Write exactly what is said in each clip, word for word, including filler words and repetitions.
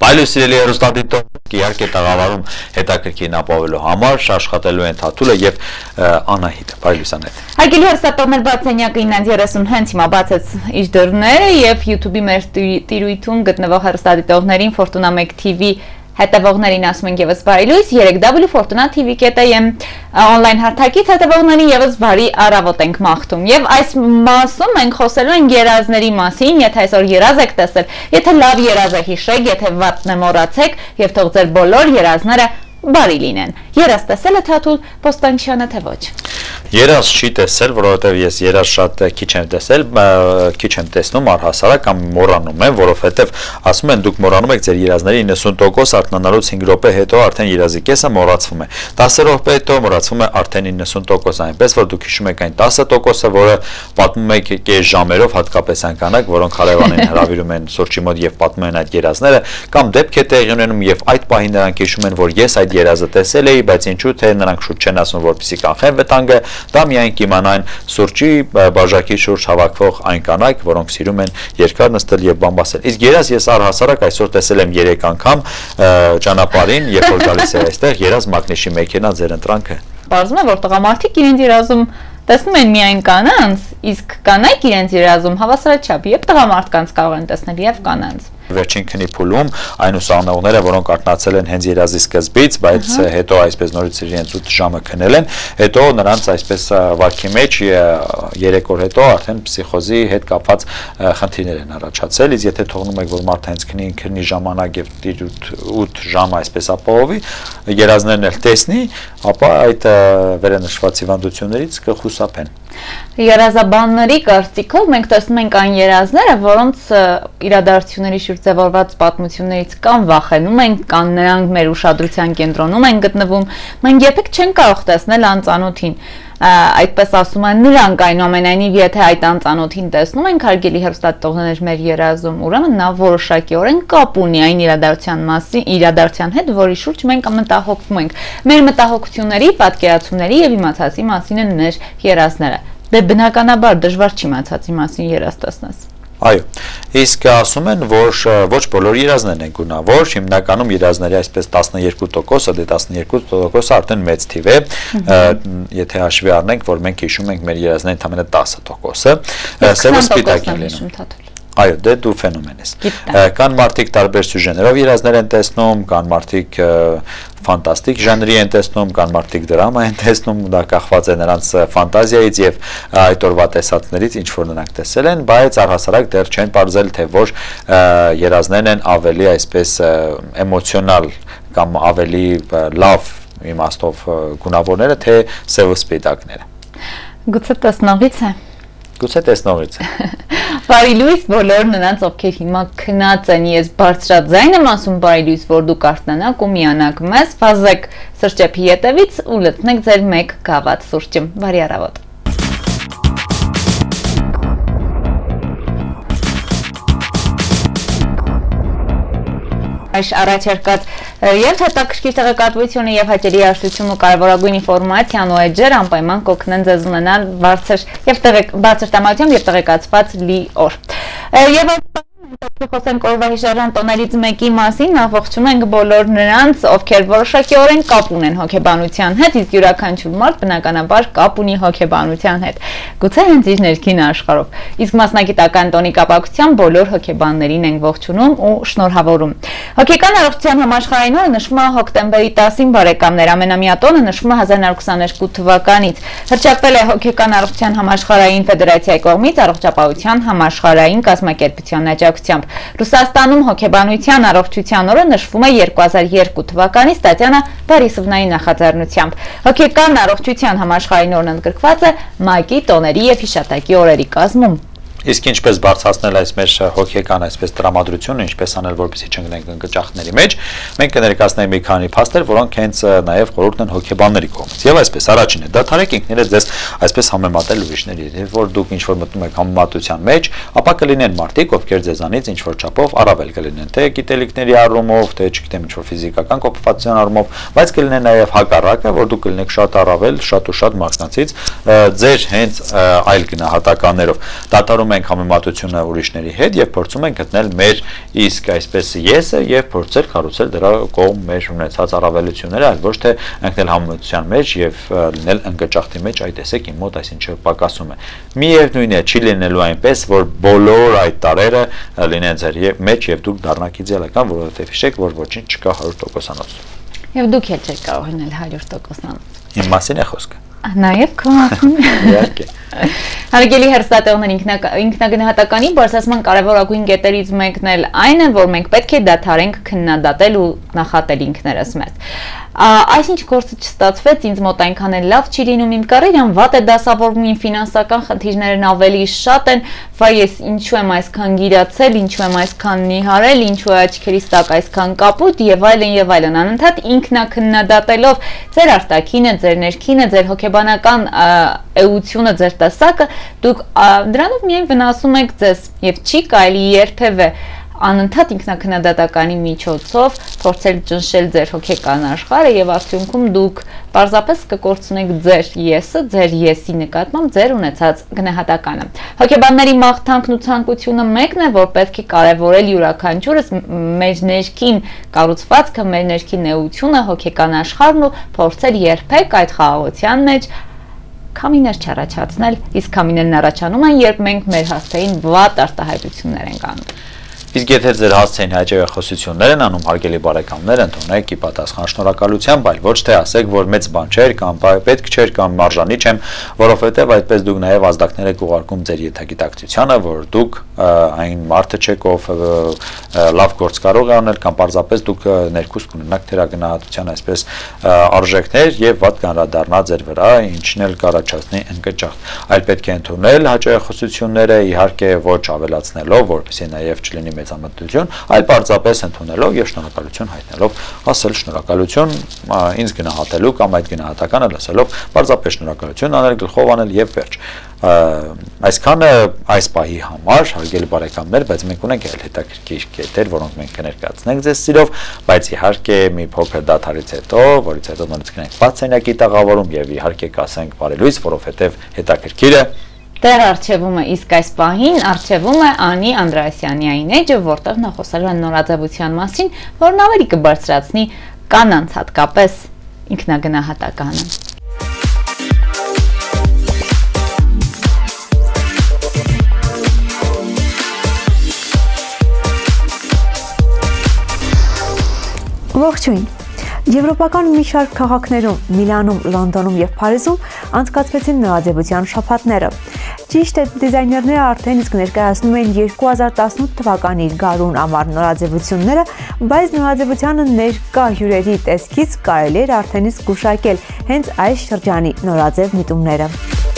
Այլ սիրելի հեռուստադիտող իհարկե տաղավարում հետաքրքիր ապավելու համար աշխատելու են Թաթուլը եւ Անահիտը։ Բարի լուսաներ։ Հարգելի հեռուստատողներ, Բացենյակը իննանց երեսուն հենց հիմա բացեց իր դռները եւ YouTube-ի մեր տիրույթում գտնվող հեռուստադիտողներին Ֆորտունա մեկ T V հետևողներին ասում ենք եւս բարի լույս, երեք w fortuna t v dot a m on-line հարթակից հետևողներին եւս բարի առավոտ ենք մաղթում։ Եվ այս մասում մենք խոսելու ենք երազների մասին, եթե այսօր երազ եք տեսել, եթե լավ երազ եք հիշեք, եթե վատն է մոռացեք եւ թող ձեր բոլոր երազները բարի լինեն։ Երազ տեսել է Թաթուլ Պոստանչյանը թե ոչ։ Երազ չի տեսել, որովհետև ես երազ շատ քիչ եմ տեսել, քիչ եմ տեսնում առհասարակ կամ մոռանում եմ, որովհետև ասում են դուք մոռանում եք ձեր երազների իննսուն տոկոս արթնանալուց հինգ րոպե հետո արդեն երազի կեսը մոռացվում է։ տասը րոպե հետո մոռացվում է արդեն իննսուն տոկոս, այնպես որ դուք հիշում եք այն տասը տոկոսը, որը պատմում եք կես ժամերով, հատկապես այն կանայք, որոնք հարևանին հրավիրում են սուրճի մոտ եւ պատմում են այդ երազները, կամ դեպք է տեղի ունենում եւ այդ պահին նրանք հիշում են, որ ես այդ երազը տեսել էի, բայց ինչու թե նրանք շուտ չեն ասում, որպեսզի կանխեն վտանգը, դա միայն կիմանային սուրճի բաժակի շուրջ հավաքվող այն կանայք, որոնք սիրում են երկար նստել եւ բամբասել։ Իսկ երազ ես առհասարակ այսօր տեսել եմ երեք անգամ ճանապարհին, երբ որ գալիս է այստեղ երազ մագնիշի մեքենա ձեր ընտրանքը։ Պարզվում է, որ տղամարդիկ իրենց երազում տեսնում են միայն կանանց, իսկ կանայք իրենց երազում հավասարաչափ եւ տղամարդկանց կարող են տեսնել եւ կանանց։ Վերջին քնի փուլում այն ուսանողները, որոնք արթնացել են հենց երազի սկզբից, բայց հետո այսպես նորից իրենց ութ ժամը քնել են, հետո նրանց այսպես վարքի մեջ երեք օր հետո արդեն փսիխոզի հետ կապված խնդիրներ են առաջացել, իսկ եթե թողնում եք, որ մարդը հենց քնի քնի ժամանակ եւ ութ ժամ այսպես ապահովի, երազներն էլ տեսնի, ապա այդ վերանշված հիվանդություններից կխուսափեն։ Երազաբանների կարծիքով մենք տեսնում ենք այն երազները, որոնց իրադարձությունների շուրջ ձևավորված պատմություններից կամ վախենում ենք, կամ նրանք մեր ուշադրության կենտրոնում են գտնվում, մենք երբեք չենք կարող տեսնել անծանոթին։ Այդպես ասում են նրանք, այնուամենայնիվ եթե այդ անծանոթին տեսնում ենք, հարգելի հեռուստատողներ մեր երազում, ուրեմն նա որոշակիորեն կապ ունի այն իրադարձության մասին, իրադարձության հետ, որի շուրջ մենք մտահոգվում ենք։ Մեր մտահոգությունների, պատկերացումների եւ իմացածի մասին են մեր երազները։ Դե բնականաբար դժվար չի իմացածի մասին երազ տեսնես։ Այո, իսկ ասում են, որ ոչ բոլոր երազներն են գունավոր, հիմնականում երազների այսպես տասնյոթ տոկոսը, դե տասնյոթ տոկոսը արդեն մեծ թիվ է, եթե հաշվի առնենք, որ մենք հիշում ենք մեր երազների ընդամենը տասը տոկոսը, սևը սպիտակ են լինում։ Այո, դե դու ֆենոմեն ես։ Կան մարդիկ տարբեր սյուժեներով երազներ են տեսնում, կան մարդիկ ֆանտաստիկ ժանրի են տեսնում, կան մարդիկ դրամա են տեսնում, դա կախված է նրանց ֆանտազիայից եւ այդ օրվա տեսածներից, ինչ որ նրանք տեսել են, բայց առհասարակ դեռ չեն պարզել, թե որ երազներն են ավելի այսպես էմոցիոնալ կամ ավելի լավ իմաստով գունավորները, թե սև սպիտակները։ Գուցե տեսնողից է։ Գուցե տեսնողից է։ Բարի լույս բոլոր նրանց, ովքեր հիմա քնած են, ես բարձրաձայն եմ ասում բարի լույս, որ դուք արթնանաք ու միանաք մեզ, վազեք սրճեփի ետևից ու լցնեք ձեր մեկ գավաթ սուրճը։ Բարի առավոտ։ Այս առաջարկած եւ հետաքրքիր տեղեկատվությունը եւ հաճելի երաժշտություն ու կարևորագույն ինֆորմացիան ու էջեր անպայման կօգնեն ձեզ ունենալ բարձր եւ բարձր տեմայությամբ եւ տեղեկացված լի օր։ Եվ խոսենք օրվա հիշարժան տոներից մեկի մասին, ողջունում ենք բոլոր նրանց, ովքեր որոշակիորեն կապ ունեն հոգեբանության հետ, իսկ յուրաքանչյուր մարդ բնականաբար կապ ունի հոգեբանության հետ։ Գուցե հենց իր ներքին աշխարհով։ Իսկ մասնագիտական տոնի կապակցությամբ բոլոր հոգեբաններին ենք ողջունում ու շնորհավորում։ Հոգեկան առողջության համաշխարհային օրը նշվում է հոկտեմբերի տասին, բարեկամներ, ամենամյա տոնը նշվում է հազար նորը քսաներկու թվականից։ Հռչակվել է հոգեկան առողջության համաշխարհային ֆեդերացիայի կողմից առողջապահության համաշխարհային կազմակերպության աջակցությամբ։ Ռուսաստանում հոգեբանության առողջության օրը նշվում է երկու հազար երկու թվականից Տատյանա Բարիսովնայի նախաձեռնությամբ։ Հոգեկան առողջության համաշխարհային օրն ընդգրկված է ՄԱԿ-ի տոների եւ հիշատակի օրերի կազմում։ Իսկ ինչպես բարձրացնել այս մեր հոգեկան այսպես տրամադրությունը, ինչպես անել, որպեսզի չընկնենք ընկճախների մեջ, մենք կներկայացնենք մի քանի փաստեր, որոնք հենց նաև խորհուրդ են հոգեբանների կողմից։ Եվ այսպես առաջինը, դադարեք ինքներդ ձեզ այսպես համեմատել ուրիշների, եւ որ դուք ինչ որ մտնում եք համեմատության մեջ, ապա կլինեն մարդիկ, ովքեր ձեզանից ինչ որ չափով առավել կլինեն, թե գիտելիքների առումով, թե չգիտեմ ինչ որ ֆիզիկական կապվածության առումով, բայց կլինեն նաև հակառակը, որ դուք կլինեք շատ առավել, շատ ու շատ մարդկանցից ձեր հենց այլ գնահատականներով։ Դատարում ենք համեմատությունը ուրիշների հետ եւ փորձում ենք գտնել մեր իսկ այսպես եսը եւ փորձել կառուցել դրա կողմ մեր ունեցած առավելությունները, այլ ոչ թե ընկնել համեմատության մեջ եւ լինել ընկճախտի մեջ, այ տեսեք իմ մոտ այսինչը պակասում է։ Միևնույն է, չի լինելու այնպես, որ բոլոր այդ տարերը լինեն ձեր մեջ եւ դուք դառնաք իդեալական, որովհետեւ հիշեք, որ ոչինչ չկա հարյուր տոկոսանոց։ Եվ դուք էլ չեք կարող լինել հարյուր տոկոսանոց։ Իմ մասին է խոսքը։ Նաև քո մասին։ Իհարկե։ Հարգելի հերոստատեղներ, ինքնագնահատականի բարձրացման կարևորագույն կետերից մեկն էլ այն է, որ մենք պետք է դադարենք քննադատել ու նախատել ինքներս մեզ։ Այսինչ գործը չստացվեց, ինձ մոտ այնքան էլ լավ չի լինում, իմ կարիերան վատ է դասավորվում, իմ ֆինանսական խնդիրներն ավելի շատ են, վայ ես ինչու եմ այսքան գիրացել, ինչու եմ այսքան նիհարել, ինչու է աչքերիս տակ այսքան կապուտ եւ այլն եւ այլն։ Անընդհատ ինքնակննադատելով ձեր արտաքինը, ձեր ներքինը, ձեր հոգեբանական էությունը, ձեր տեսակը, դուք դրանով միայն վնասում եք ձեզ եւ չի կարելի երբևէ անընդհատ ինքնակննադատականի միջոցով փորձել ճնշել ձեր հոգեկան աշխարհը եւ արդյունքում դուք պարզապես կկորցնեք ձեր եսը, ձեր եսի նկատմամբ ձեր ունեցած գնահատականը։ Հոգեբանների մաղթանքն ու ցանկությունը մեկն է, որ պետք է կարևորել յուրաքանչյուրս մեր ներքին կառուցվածքը, մեր ներքին էությունը, հոգեկան աշխարհն ու փորձել երբեք այդ խաղաղության մեջ քամիներ չառաջացնել, իսկ քամիներն առաջանում են, երբ մենք մեր հասցեին վատ արտահայտություններ ենք անում։ Իսկ եթե ձեր հասցեին հաճախոսություններ են անում, հարգելի բարեկամներ, ընդունեք ի պատասխան շնորհակալությամբ, այլ ոչ թե ասեք, որ մեծ բան չէր կամ պետք չէր կամ մարժանի չեմ, որովհետև այդպես դուք նաև ազդակներ եք ուղարկում ձեր ենթագիտակցությանը, որ դուք այն մարդը չեք, ով լավ գործ կարող է անել կամ պարզապես դուք ներքուստ կունենաք թերագնահատության այսպես արժեքներ եւ վատ կանրադառնա ձեր վրա, ինչն էլ կառաջացնի ընկճախտ, այլ պետք է ընդունել հաճախոսությունները, իհարկե ոչ ավելացնելով, որպեսզի նաև չլինի մեծամտություն, այլ պարզապես ընդունելով եւ շնորհակալություն հայտնելով, ասել շնորհակալություն ինձ գնահատելու կամ այդ գնահատականը լսելով, պարզապես շնորհակալություն անել, գլխով անել եւ վերջ։ Այսքանը այս պահի համար, հարգելի բարեկամներ, բայց մենք ունենք այլ հետաքրքիր կետեր, որոնք մենք կներկայացնենք ձեզ սիրով, բայց իհարկե մի փոքր դադարից հետո, որից հետո նորից կգնանք բացենյակի տաղավարում եւ իհարկե կասենք բարելույթ, որովհետեւ հետաքրքիրը Դեռ արխիվում է իսկ այս պահին արխիվում է Անի Անդրեասյանի այն էջը, որտեղ նա խոսել է նորաձևության մասին, որն ավելի կբարձրացնի կանանց հատկապես ինքնագնահատականը։ Ողջույն։ Եվրոպական մի շարք քաղաքներում, Միլանում, Լոնդոնում եւ Փարիզում անցկացվեցին նորաձևության շաբաթները։ Ճիշտ է, դիզայներները արդեն իսկ ներկայացնում են երկու հազար տասնութ թվականի գարուն ամառ նորաձևությունները, բայց նորաձևությանը ներկա հյուրերի տեսքից կարելի էր արդեն իսկ գուշակել հենց այս շրջանի նորաձև միտումները։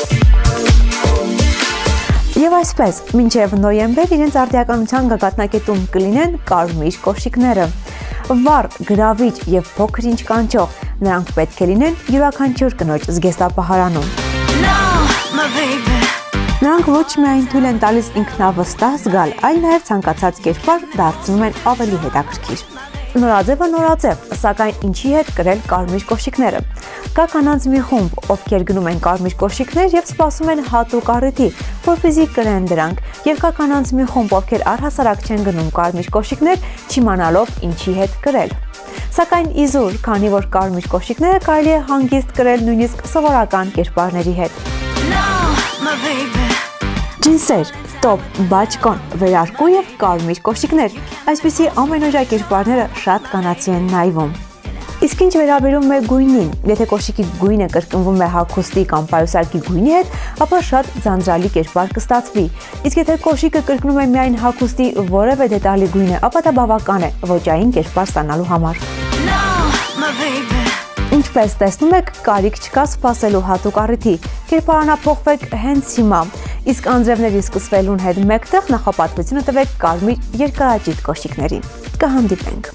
Եվ այսպես, մինչև նոյեմբեր իրենց արդիականության գագաթնակետում կլինեն կարմիր կոշիկները։ Վառ, գրավիչ եւ փոքր-ինչ կանչող, նրանք պետք է լինեն յուրաքանչյուր կնոջ զգեստապահարանում։ Նրանք ոչ միայն թույլ են տալիս ինքնավստահ զգալ, այլ նաեւ ցանկացած կերպար դարձնում են ավելի հետաքրքիր։ Նորաձևը նորաձև, սակայն ինչի հետ կրել կարմիր կոշիկները։ Կա կանանց մի խումբ, ովքեր գնում են կարմիր կոշիկներ եւ սպասում են հատուկ առիթի, որպեսզի կրեն դրանք, եւ կա կանանց մի խումբ, ովքեր առհասարակ չեն գնում կարմիր կոշիկներ, չիմանալով ինչի հետ կրել։ Սակայն իզուր, քանի որ կարմիր կոշիկները կարելի է հանգիստ կրել նույնիսկ սովորական կերպարների հետ։ Ջինսեր, տոպ, բաճկոն, վերարկու եւ կարմիր կոշիկներ, այսպիսի ամենօրյա կերպարները շատ կանացի են նայվում։ Իսկ ինչ վերաբերում է գույնին, եթե կոշիկի գույնը կրկնվում է հագուստի կամ պայուսակի գույնի հետ, ապա շատ ձանձրալի կերպար կստացվի։ Իսկ եթե կոշիկը կրկնում է միայն հագուստի որևէ դետալի գույնը, ապա դա բավական է ոճային կերպար ստանալու համար։ Ինչպես տեսնում եք, կարիք չկա սպասելու հատուկ առիթի, կերպարանափոխվեք հենց հիմա, իսկ անձրևների սկսվելուն հետ մեկտեղ նախապատվությունը տվեք կարմիր երկարաճիտ կոշիկներին։ Կհանդիպենք։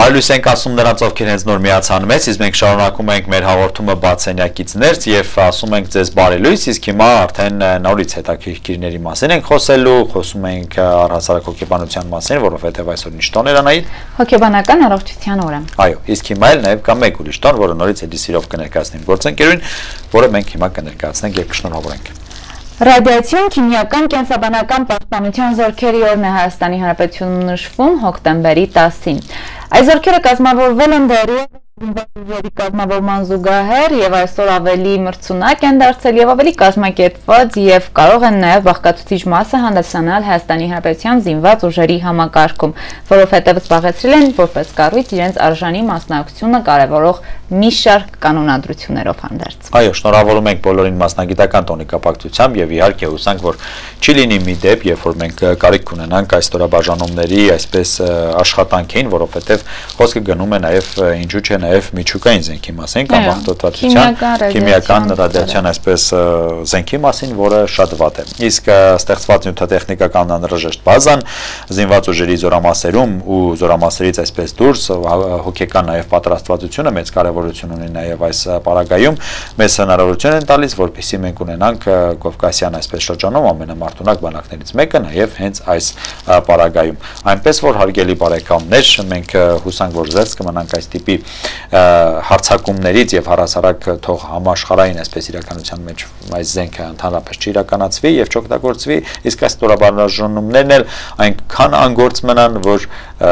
Բարելույս ենք ասում նրանց, ովքեր հենց նոր միացան մեզ, իսկ մենք շարունակում ենք մեր հաղորդումը բացենյակից ներս եւ ասում ենք ձեզ բարելույս, իսկ հիմա արդեն նորից հետաքրքիրների մասին ենք խոսելու, խոսում ենք առհասարակ հոգեբանության մասին, որովհետեւ այսօր ինչ տոն էր Անահիտ։ Հոգեբանական առողջության օրը։ Այո, իսկ հիմա էլ նաեւ կա մեկ ուրիշ տոն, որը նորից էլի սիրով կներկայացնենք գործընկերուին, որը մենք հիմա կներկայացնենք եւ կշնորհավորենք։ Ռադիացիոն քիմիական կենսաբանական պաշտպանության զորքերի օրն է Հայաստանի Հանրապետությունում նշվում հոկտեմբերի տասին։ Այս զորքերը կազմավորվել են դեռևս զինվորների կազմավորման զուգահեռ եւ այսօր ավելի մրցունակ են դարձել եւ ավելի կազմակերպված եւ կարող են նաեւ բաղկացուցիչ մասը հանդիսանալ Հայաստանի Հանրապետության զինված ուժերի համակարգում, որովհետեւ զբաղեցրել են որպես կառույց իրենց արժանի մասնակցությունը կարևորող մի շարք կանոնադրություններով հանդերձ։ Այո, շնորհավորում ենք բոլորին մասնագիտական տոնի կապակցությամբ եւ իհարկե հուսանք, որ չի լինի մի դեպ, երբ որ մենք կարիք ունենանք այս ստորաբաժանումների այսպես աշխատանքին, որովհետեւ խոսքը գնում է նաեւ ինչու՞ չէ նաև միջուկային զենքի մասին կամ աղտոտվածության, քիմիական ռադիացիան այսպես զենքի մասին, որը շատ վատ է։ Իսկ ստեղծված նյութատեխնիկական անհրաժեշտ բազան զինված ուժերի զորամասերում ու զորամասերից այսպես դուրս հոգեկան նաև պատրաստվածությունը մեծ կարևորություն ունի նաև այս պարագայում, մեզ հնարավորություն են տալիս, որպեսզի մենք ունենանք Կովկասյան այսպես շրջանում ամենամարտունակ բանակներից մեկը նաև հենց այս պարագայում։ Այնպես որ հարգելի բարեկամներ, մենք հուսանք, որ զերծ կմնանք այս տիպի հարցակումներից եւ առհասարակ թող համաշխարհային այսպես իրականության մեջ այս զենքը ընդհանրապես չիրականացվի եւ չօգտագործվի, իսկ այս ստորաբաժանումներն էլ այնքան անգործ մնան, որ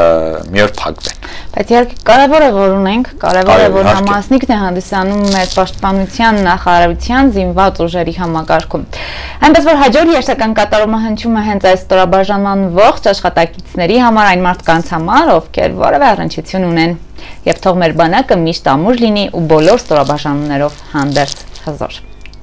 մի օր փակվեն։ Բայց իհարկե կարևոր է որ ունենք, կարևոր է որ համասնիկն է հանդիսանում մեր պաշտպանության նախարարության զինված ուժերի համակարգում։ Այնպես որ հաջորդ երթական կատարումը հնչում է հենց այս ստորաբաժանման ողջ աշխատակիցների համար, այն մարդկանց համար, ովքեր որևէ առնչություն ունեն։ Եվ թող մեր բանակը միշտ ամուր լինի ու բոլոր ստորաբաժանումներով հանդերձ հզոր։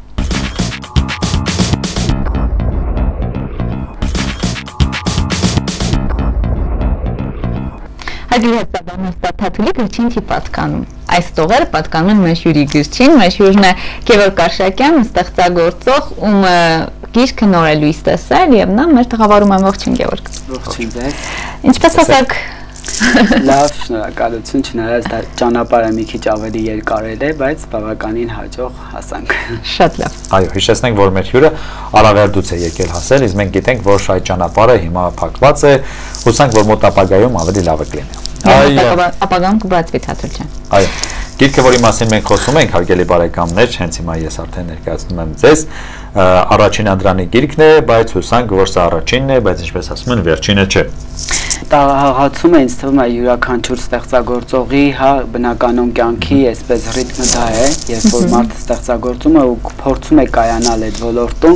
Հարգելի հետազոտողներ, Տաթուլի գրչին չի պատկանում։ Այս տողերը պատկանում են մեր հյուրի գրչին, մեր հյուրն է Գևորգ Արշակյան, ստեղծագործող, ում գիրքը նոր է լույս տեսել եւ նա մեր տաղավարում է։ Ողջույն Գևորգ։ Ողջույն ձեզ։ Ինչպես ասաք։ Լավ, շնորհակալություն, չնայած դա ճանապարհը մի քիչ ավելի երկարել է, բայց բավականին հաջող հասանք։ Շատ լավ։ Այո, հիշեցնենք, որ մեր հյուրը Արավերդուց է եկել հասել, իսկ մենք գիտենք, որ այդ ճանապարհը հիմա փակված է, հուսանք, որ մոտ ապագայում ավելի լավը կլինի։ Այո, ապագայում կբացվի Թաթուլ ջան։ Այո։ Գիրքը, որի մասին մենք խոսում ենք, հարգելի բարեկամներ, հենց հիմա ես արդեն ներկայացնում եմ ձեզ, առաջին անդրանի գիրքն է, բայց հուսանք, որ սա առաջինն է, բայց ինչպես ասում են, վերջինը չէ։ Տաղացում է ինձ թվում է յուրաքանչյուր ստեղծագործողի, հա, բնականon կյանքի այսպես ռիթմը դա է, երբ որ մարդը ստեղծագործում է ու փորձում է կայանալ այդ ոլորտում,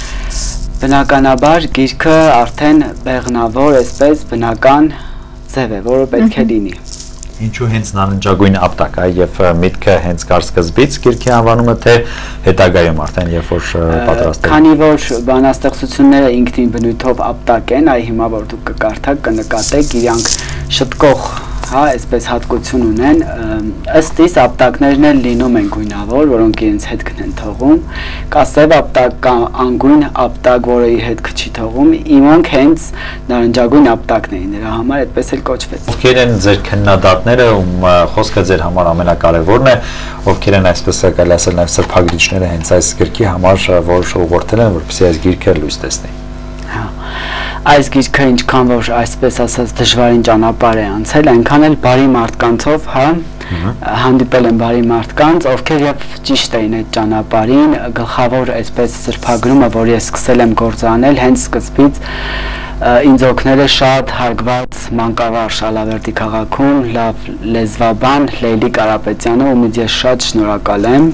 բնականաբար գիրքը արդեն բեղնավոր այսպես բնական ձև է, որը պետք է լինի։ Ինչու հենց նարնջագույն ապտակ, այ եւ միտքը հենց կար սկզբից գիրքի անվանումը, թե հետագայում արդեն երբ որ պատրաստել։ Քանի որ բանաստեղծությունները ինքնին բնույթով ապտակ են, այ հիմա որ դուք կկարդաք, կնկատեք, իրանք շտկող, հա, այսպես հատկություն ունեն, ըստ իս ապտակներն էլ լինում են գույնավոր, որոնք իրենց հետքն են թողում, կա սև ապտակ, կա անգույն ապտակ, որը իր հետքը չի թողում, իմանք հենց նարնջագույն ապտակն էին, նրա համար այդպես էլ կոչվեց։ Ովքեր են ձեր քննադատները, ում խոսքը ձեր համար ամենակարևորն է, ովքեր են այսպես կարելի ասել նաև սրբագրիչները հենց այս գրքի համար, որ ուղղորդել են, որպեսզի այս գիրքը լույս տեսնի։ Այս գիրքը ինչքան որ այսպես ասած դժվարին ճանապարհ է անցել, այնքան էլ բարի մարդկանցով, հա, հանդիպել են բարի մարդկանց, ովքեր եւ ճիշտ էին այդ ճանապարհին, գլխավոր այսպես սրբագրումը, որ ես սկսել եմ գործանել, հենց սկզբից ինձ օգնել է շատ հարգված մանկավարժ Ալավերդի քաղաքում, լավ լեզվաբան Լեյլի Կարապետյանը, ումից ես շատ շնորհակալ եմ։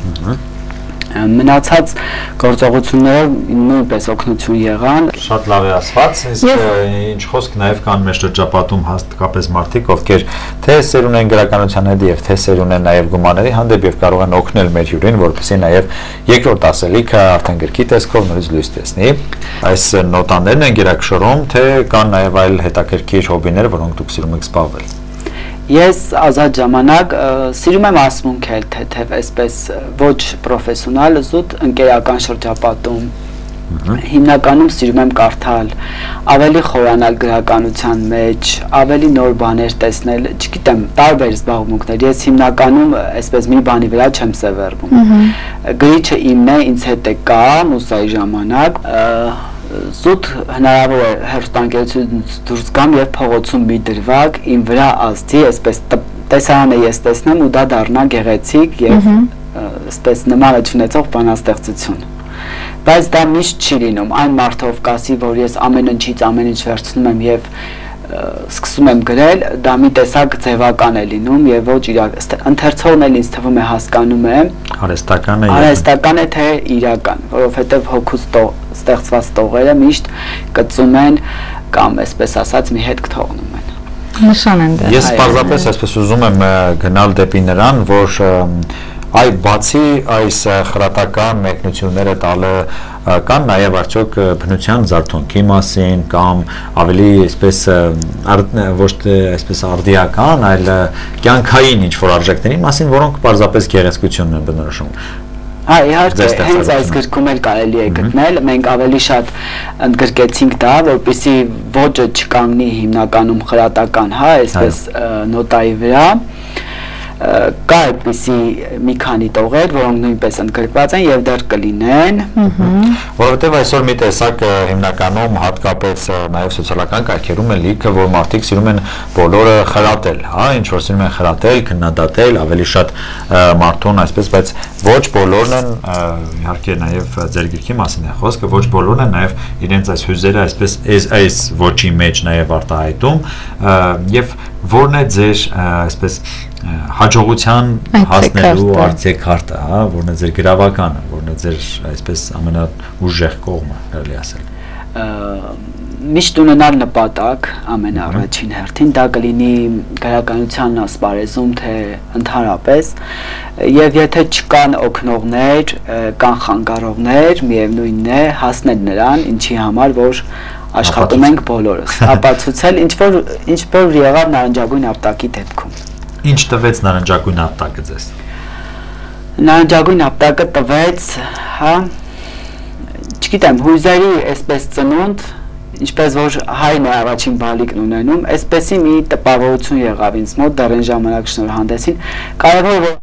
Մնացած գործողությունները նույնպես օգնություն եղան։ Շատ լավ է ասված, իսկ ինչ խոսք նաև կան մեր շրջապատում հաստատապես մարդիկ, ովքեր թե սեր ունեն գրականության հետ եւ թե սեր ունեն նաև գումարների հանդեպ եւ կարող են օգնել մեր հյուրին, որպեսզի նաև երկրորդ ասելիքը արդեն գրքի տեսքով նորից լույս տեսնի։ Այս նոտաներն են գերակշռում, թե կան նաև այլ հետաքրքիր հոբիներ, որոնք դուք սիրում եք զբաղվել։ Ես ազատ ժամանակ սիրում եմ ասմունքել թեթև այսպես ոչ պրոֆեսիոնալ, զուտ ընկերական շրջապատում Հիմնականում սիրում եմ կարդալ, ավելի խորանալ գրականության մեջ, ավելի նոր բաներ տեսնել, չգիտեմ, տարբեր զբաղմունքներ։ Ես հիմնականում այսպես մի բանի վրա չեմ սևեռվում։ Գրիչը իմն է, ինձ հետ է կա մուսայի ժամանակ, զուտ հնարավոր է հեռուստաընկերությունից դուրս գամ եւ փողոցում մի դրվագ իմ վրա ազդի, այսպես տեսարանը ես տեսնեմ ու դա դառնա գեղեցիկ եւ այսպես նման չունեցող բանաստեղծություն։ Բայց դա միշտ չի լինում, այն մարդով կասի, որ ես ամեն ինչից ամեն ինչ վերցնում եմ եւ սկսում եմ գրել, դա մի տեսակ ձևական է լինում եւ ոչ իրական։ Ընթերցողն էլ ինձ թվում է հասկանում է, արհեստական է, արհեստական է թե իրական, որովհետեւ հոգուց ստեղծված տողերը միշտ կծում են կամ այսպես ասած մի հետ կթողնում են։ Նշան են դա։ Ես պարզապես այսպես ուզում եմ գնալ դեպի նրան, որ Այ բացի այս խրատական մեկնությունները տալը կան նաև արդյոք բնության զարթոնքի մասին կամ ավելի այսպես ոչ թե այսպես արդիական, այլ կյանքային ինչ-որ արժեքների մասին, որոնք պարզապես գեղեցկությունն են բնորոշում։ Հա, իհարկե, հենց այս գրքում էլ կարելի է գտնել, մենք ավելի շատ ընդգրկեցինք դա, որպեսզի ոճը չկանգնի հիմնականում խրատական, հա, այսպես նոտայի վրա։ Կա այդպիսի մի քանի տողեր, որոնք նույնպես ընդգրկված են եւ դեռ կլինեն։ Որովհետեւ այսօր մի տեսակ հիմնականում հատկապես նաեւ սոցիալական կայքերում է լիքը, որ մարդիկ սիրում են բոլորը խրատել, հա, ինչ որ սիրում են խրատել, քննադատել, ավելի շատ մարդուն այսպես, բայց ոչ բոլորն են, իհարկե նաեւ ձեր գրքի մասին է խոսքը, ոչ բոլորն են նաեւ իրենց այս հույզերը այսպես այս ոչի մեջ նաեւ արտահայտում եւ որն է ձեր այսպես հաջողության հասնելու արձեքարտը, հա, որն է ձեր գրավականը, որն է ձեր այսպես ամենաուժեղ կողմը, կարելի ասել։ Միշտ ունենալ նպատակ ամենաառաջին հերթին, դա կլինի գրականության ասպարեզում, թե ընդհանրապես, եւ եթե չկան օգնողներ, կան խանգարողներ, միևնույնն է հասնել նրան, ինչի համար որ աշխատում ենք բոլորս, ապացուցել ինչ որ եղավ նարնջագույն ապտակի դեպքում։ Ինչ տվեց նարնջագույն ապտակը ձեզ։ Նարնջագույն ապտակը տվեց, հա, չգիտեմ, հույզերի այսպես ծնունդ, ինչպես որ հայն է առաջին բալիկն ունենում, այսպեսի մի տպավորություն եղավ ինձ մոտ դեռ այն ժամանակ շնորհանդեսին, կարևոր որ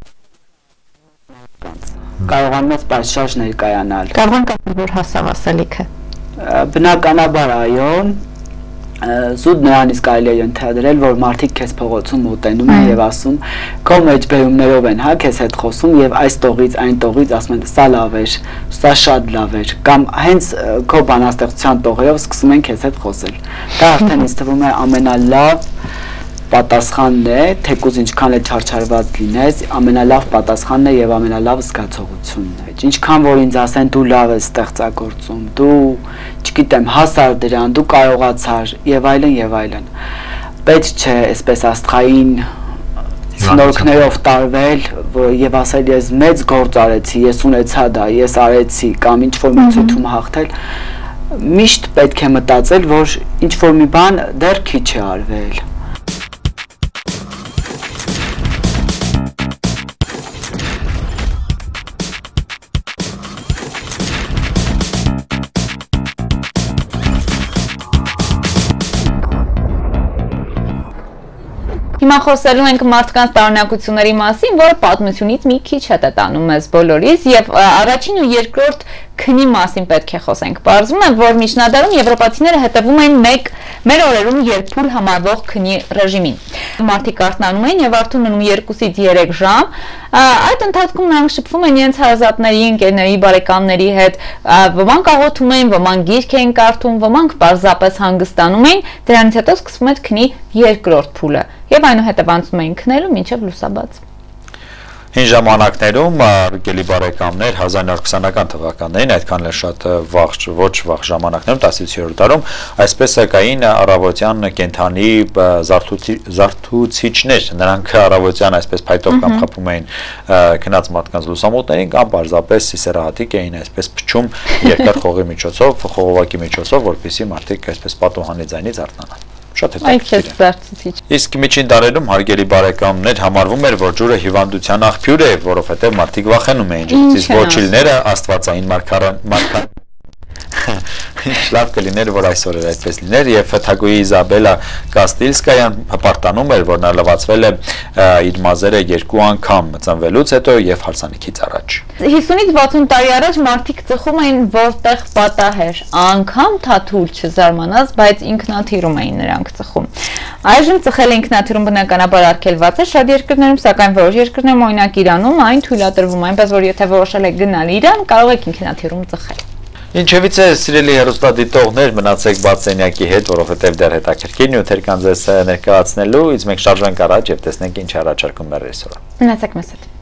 կարողանում ես պատշաճ ներկայանալ։ Կարող են կապել, որ հասավ ասելիքը։ Բնականաբար այո, զուտ նրանից կարելի է ենթադրել, որ մարդիկ քեզ փողոցում մոտենում են եւ ասում, քո մեջբերումներով են, հա, քեզ հետ խոսում եւ այս տողից, այն տողից ասում են, սա լավ էր, սա շատ լավ էր, կամ հենց քո բանաստեղծության տողերով սկսում են քեզ հետ խոսել։ Դա արդեն ինձ թվում է ամենալավ պատասխանն է, թեկուզ ինչքան է չարչարված լինես, ամենալավ պատասխանն է եւ ամենալավ զգացողությունն է։ Ինչքան որ ինձ ասեն դու լավ ես ստեղծագործում, դու, չգիտեմ, հասար դրան, դու կարողացար եւ այլն եւ այլն։ Պետք չէ այսպես աստղային ցնորքներով տարվել եւ ասել ես մեծ գործ արեցի, ես ունեցա դա, ես արեցի կամ ինչ որ մրցույթում հաղթել։ Միշտ պետք է մտածել, որ ինչ որ մի բան դեռ քիչ է արվել։ Հիմա խոսելու ենք մարդկանց տարօրինակությունների մասին, որը պատմությունից մի քիչ հետ է տանում մեզ բոլորիս եւ առաջին ու երկրորդ քնի մասին պետք է խոսենք։ Պարզվում է, որ միջնադարում եվրոպացիները հետևում էին մեկ մեր օրերում երկփուլ համարվող քնի ռեժիմին։ Մարդիկ արթնանում էին եւ արթուն մնում երկուսից երեք ժամ։ Այդ ընթացքում նրանք շփվում են իրենց հարազատների, ընկերների, բարեկամների հետ, ոմանք աղոթում էին, ոմանք գիրք էին կարդում, ոմանք պարզապես հանգստանում էին, դրանից հետո սկսվում էր քնի երկրորդ փուլը եւ այնուհետեւ անցնում էին քնելու մինչեւ լուսաբաց։ Հին ժամանակներում արգելի բարեկամներ հազար նորը քսանական թվականներին այդքան էլ շատ վաղ ոչ վաղ ժամանակներում տասնյոթերորդ դարում այսպես կային առավոտյան կենթանի զարթուցիչներ, նրանք առավոտյան այսպես փայտով կամ խփում էին քնած մարդկանց լուսամուտներին կամ պարզապես սիսեռահատիկ էին այսպես փչում երկար խողի միջոցով, խողովակի միջոցով, որպեսզի մարդիկ այսպես պատուհանի ձայնից արթնանան։ Շատ հետաքրքիր է։ Իսկ միջին դարերում հարգելի բարեկամներ համարվում էր, որ ջուրը հիվանդության աղբյուր է, որովհետև մարդիկ վախենում էին ջրից, ոչ իլները աստվածային մարգարեն Լավ կլիներ, որ այսօր էր այդպես լիներ եւ Թագուհի Իզաբելա Կաստիլսկայան հպարտանում էր, որ նա լվացվել է իր մազերը երկու անգամ ծնվելուց հետո եւ հարսանիքից առաջ։ հիսունից վաթսուն տարի առաջ մարդիկ ծխում էին որտեղ պատահեր, անգամ թաթուլ չզարմանաս, բայց ինքնաթիռում էին նրանք ծխում։ Այժմ ծխել ինքնաթիռում բնականաբար արգելված է շատ երկրներում, սակայն որոշ երկրներում, օրինակ Իրանում, այն թույլատրվում, այնպես որ եթե որոշել եք գնալ Իրան, կարող եք ինքնաթիռում ծխել։ Ինչևից է, սիրելի հեռուստադիտողներ, մնացեք բաց սենյակի հետ, որովհետև դեռ հետաքրքիր նյութեր կան ձեզ ներկայացնելու, իսկ մենք շարժվենք առաջ եւ տեսնենք ինչ առաջարկում է ռեժիսորը։ Մնացեք մեզ հետ։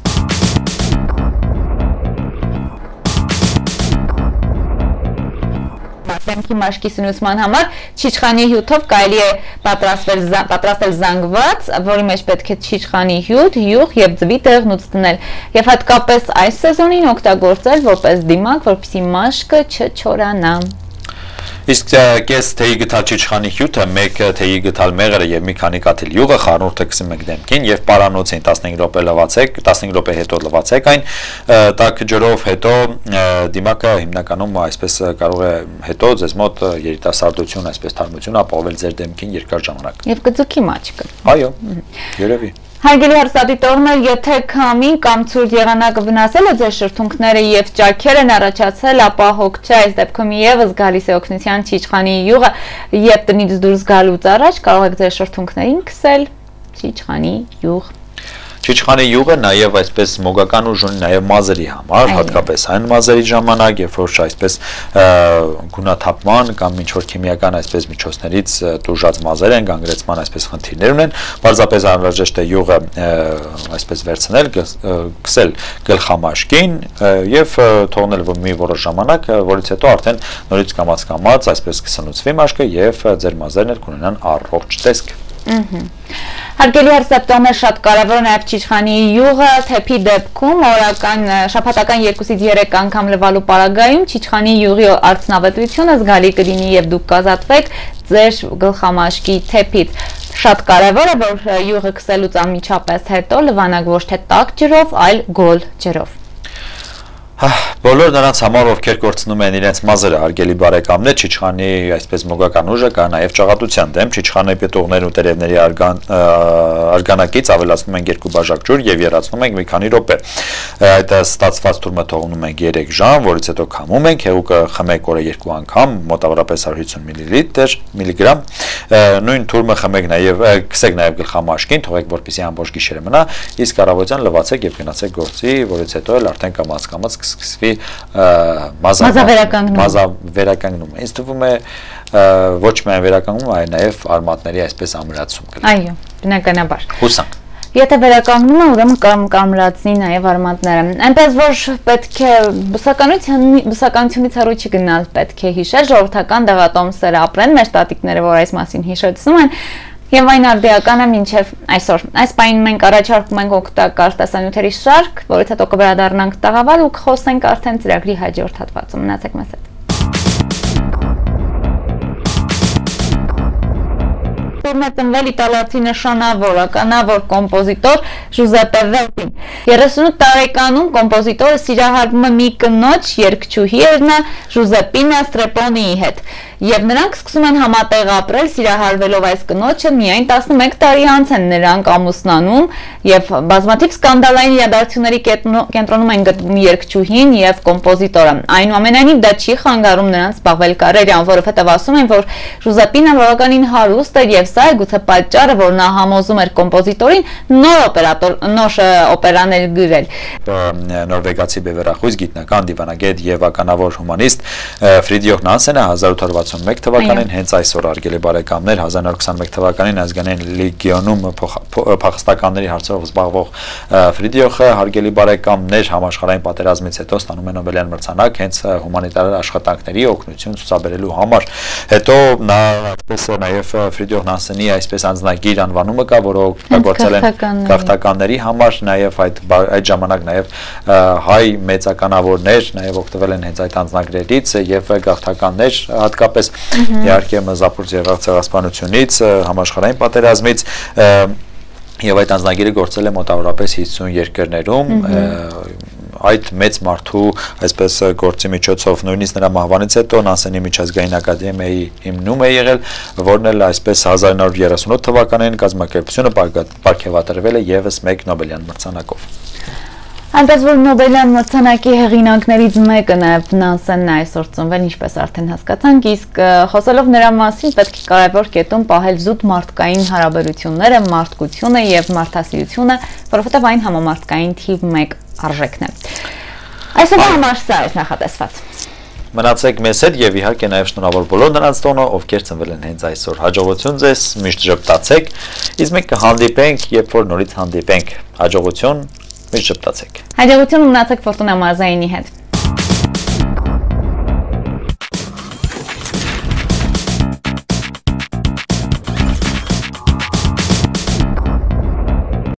Դեմքի մաշկի սնուցման համար չիչխանի հյութով կարելի է պատրաստել պատրաստել զանգված, որի մեջ պետք է չիչխանի հյութ, յուղ եւ ձվի տեղնուց դնել եւ հատկապես այս սեզոնին օգտագործել որպես դիմակ, որպեսզի մաշկը չչորանա։ Իսկ կես թեյի գտալ չիչխանի հյութը, մեկ թեյի գտալ մեղրը եւ մի քանի կաթիլ յուղը խառնուրդը քսիմեք դեմքին եւ պարանոցին տասնհինգ րոպե լվացեք, տասնհինգ րոպե հետո լվացեք այն, տաք ջրով հետո դիմակը հիմնականում այսպես կարող է հետո ձեզ մոտ երիտասարդություն, այսպես թարմություն ապահովել ձեր դեմքին երկար ժամանակ։ Եվ կձգի մաչկը։ Այո, երևի։ Հարգելի հեռուստադիտողներ, եթե քամին կամ ցուրտ եղանակը վնասել է ձեր շրթունքները եւ ճաքեր են առաջացել, ապա հոգ չէ, այս դեպքում եւս գալիս է օգնության չիչխանի յուղը եւ տնից դուրս գալուց առաջ կարող եք ձեր շրթունքներին քսել չիչխանի յուղ։ Չիչխանի յուղը նաև այսպես մոգական ուժ ունի նաև մազերի համար, հատկապես այն մազերի ժամանակ, երբ որ այսպես գունաթափման կամ ինչ-որ քիմիական այսպես միջոցներից տուժած մազեր են, գանգրեցման այսպես խնդիրներ ունեն, պարզապես անհրաժեշտ է յուղը այսպես վերցնել, քսել գլխամաշկին եւ թողնել մի որոշ ժամանակ, որից հետո արդեն նորից կամաց-կամաց այսպես կսնուցվի մաշկը եւ ձեր մազերն կունենան առողջ տեսք։ Հարգելի հեռուստադիտողներ, շատ կարևոր է նաև չիչխանի յուղը, թեփի դեպքում օրական շաբաթական երկուսից երեք անգամ լվալու պարագայում չիչխանի յուղի արդյունավետությունը զգալի կլինի եւ դուք կազատվեք ձեր գլխամաշկի թեփից։ Շատ կարևոր է, որ յուղը քսելուց անմիջապես հետո լվանակ ոչ թե տաք ջրով, այլ գոլ ջրով։ Բոլոր նրանց համար, ովքեր կորցնում են իրենց մազերը, հարգելի բարեկամներ, չիչխանի այսպես մոգական ուժը կա նաև ճաղատության դեմ, չիչխանի պետուղներ ու տերևների արգանակից ավելացնում ենք երկու բաժակ ջուր եւ եռացնում ենք մի քանի րոպե։ Այդ ստացված թուրմը թողնում ենք երեք ժամ, որից հետո քամում ենք, հեղուկը խմեք օրը երկու անգամ, մոտավորապես հարյուր հիսուն միլիլիտր, միլիգրամ։ Նույն թուրմը խմեք նաև, քսեք նաև գլխամաշկին, թողեք որպեսզի ամբողջ գիշերը մնա, իսկ առավոտյան լվացեք եւ գնացեք գործի, որից հետո էլ արդեն կամաց-կամաց սկսվի մազավերականգնումը։ Ինձ թվում է ոչ միայն վերականգնում, այլ նաև արմատների այսպես ամրացում կլինի։ Այո, բնականաբար։ Հուսանք։ Եթե վերականգնում է, ուրեմն կամ կամրացնի նաև արմատները։ Այնպես որ պետք է բուսականությունից հեռու չգնալ, պետք է հիշել ժողովրդական դեղատոմսերը ապրեն, մեր տատիկները, որ այս մասին հիշեցնում են, եւ այն արդիական է մինչեւ այսօր։ Այս պահին մենք առաջարկում ենք օգտակար տեսանյութերի շարք, որից հետո կվերադառնանք տաղավար ու կխոսենք արդեն ծրագրի հաջորդ հատվածում։ Մնացեք մեզ հետ։ Ծնվել իտալացի նշանավոր, ականավոր կոմպոզիտոր Ժուզեպե Վերդին։ երեսունութ տարեկանում կոմպոզիտորը սիրահարվում է մի կնոջ երգչուհի Էրնա Ժուզեպինա Ստրեպոնիի հետ, եւ նրանք սկսում են համատեղ ապրել, սիրահարվելով այս կնոջը միայն տասնմեկ տարի անց են նրանք ամուսնանում եւ բազմաթիվ սկանդալային իրադարձությունների կենտրոնում են գտնվում երգչուհին եւ կոմպոզիտորը։ Այնուամենայնիվ դա չի խանգարում նրանց զբաղվել կարիերան, որովհետեւ ասում են, որ Ժուզեպինան բավականին հարուստ էր եւ սա է գուցե պատճառը, որ նա համոզում էր կոմպոզիտորին նոր օպերատոր նոր օպերաներ գրել։ Նորվեգացի բևեռախույզ գիտնական, դիվանագետ եւ ականավոր հումանիստ Ֆրիդրիխ Նանսենը հազար ութ հարյուր վաթսունմեկ թվականին հենց այսօր արգելի բարեկամներ հազար նորը քսանմեկ թվականին ազգանային լեգիոնում փախստականների հարցերով զբաղվող Ֆրիդրիխը հարգելի բարեկամներ համաշխարհային պատերազմից հետո ստանում է Նոբելյան մրցանակ հենց հումանիտար աշխատանքների օգնություն ցուցաբերելու համար։ Հետո նա այսպես նաև Ֆրիդրիխ Նանսենի այսպես անձնագիր անվանումը կա, որը օգտագործել են գաղթականների համար, նաև այդ այդ ժամանակ նաև հայ մեծականավորներ նաև օգտվել են հենց այդ անձնագրերից եւ գաղթականներ հատկապես իհարկե մզապուրց եղած ցեղասպանությունից, համաշխարհային պատերազմից եւ այդ անձնագիրը գործել է մոտավորապես հիսուն երկրներում, այդ մեծ մարդու այսպես գործի միջոցով նույնիսկ նրա մահվանից հետո Նանսենի միջազգային ակադեմիայի հիմնում է եղել, որն էլ այսպես հազար նոր երեսունութ թվականին կազմակերպությունը պարգևատրվել է եւս մեկ Նոբելյան մրցանակով։ Այնպես որ Նոբելյան մրցանակի հեղինակներից մեկը նաև Նանսենն է այսօր ծնվել, ինչպես արդեն հասկացանք, իսկ խոսելով նրա մասին պետք է կարևոր կետում պահել զուտ մարդկային հարաբերությունները, մարդկությունը եւ մարդասիրությունը, որովհետեւ այն համամարտկային թիվ մեկ արժեքն է։ Այսօր համար սա է նախատեսված։ Մնացեք մեզ հետ եւ իհարկե նաեւ շնորհավոր բոլոր նրանց տոնը, ովքեր ծնվել են հենց այսօր։ Հաջողություն ձեզ, միշտ ժպտացեք, իսկ մենք կհանդիպենք, երբ որ նորից հանդիպենք։ Հաջողություն, միշտ ժպտացեք։ Հաջողություն ունեցեք Ֆորտունա Մարզայինի հետ։